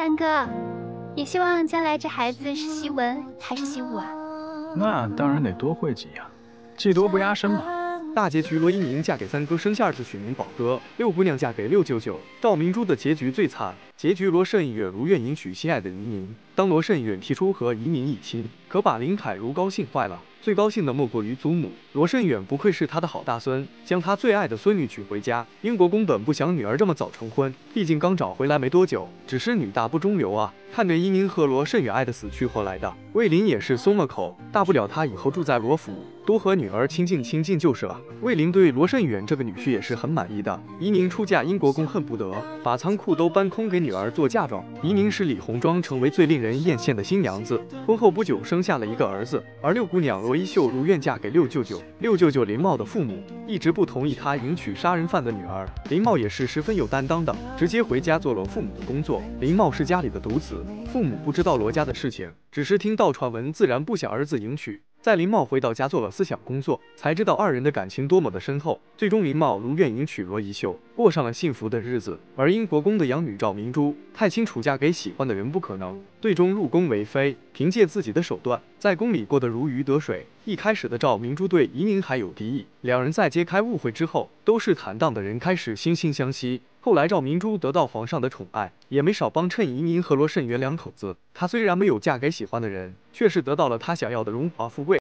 三哥，你希望将来这孩子是习文还是习武啊？ 那当然得多会几样，技多不压身嘛。 大结局罗一鸣嫁给三哥生下儿子取名宝哥，六姑娘嫁给六舅舅。赵明珠的结局最惨，结局罗胜远如愿迎娶心爱的移民。当罗胜远提出和移民议亲，可把林海如高兴坏了。最高兴的莫过于祖母罗胜远，不愧是他的好大孙，将他最爱的孙女娶回家。英国公本不想女儿这么早成婚，毕竟刚找回来没多久，只是女大不中留啊。看着移民和罗胜远爱得死去活来的，魏林也是松了口，大不了他以后住在罗府，多和女儿亲近亲近就是了。魏林对罗胜远这个女婿也是很满意的。移民出嫁，英国公恨不得把仓库都搬空给女儿做嫁妆。移民使李红妆成为最令人艳羡的新娘子，婚后不久生下了一个儿子。而六姑娘罗一秀如愿嫁给六舅舅。六舅舅林茂的父母一直不同意他迎娶杀人犯的女儿，林茂也是十分有担当的，直接回家做了父母的工作。林茂是家里的独子，父母不知道罗家的事情，只是听到传闻，自然不想儿子迎娶。在林茂回到家做了思想工作，才知道二人的感情多么的深厚。最终林茂如愿迎娶罗一秀，过上了幸福的日子。而英国公的养女赵明珠太清楚嫁给喜欢的人不可能，最终入宫为妃，凭借自己的手段，在宫里过得如鱼得水。一开始的赵明珠对移民还有敌意，两人在揭开误会之后，都是坦荡的人，开始惺惺相惜。后来赵明珠得到皇上的宠爱，也没少帮衬移民和罗胜元两口子。她虽然没有嫁给喜欢的人，却是得到了她想要的荣华富贵。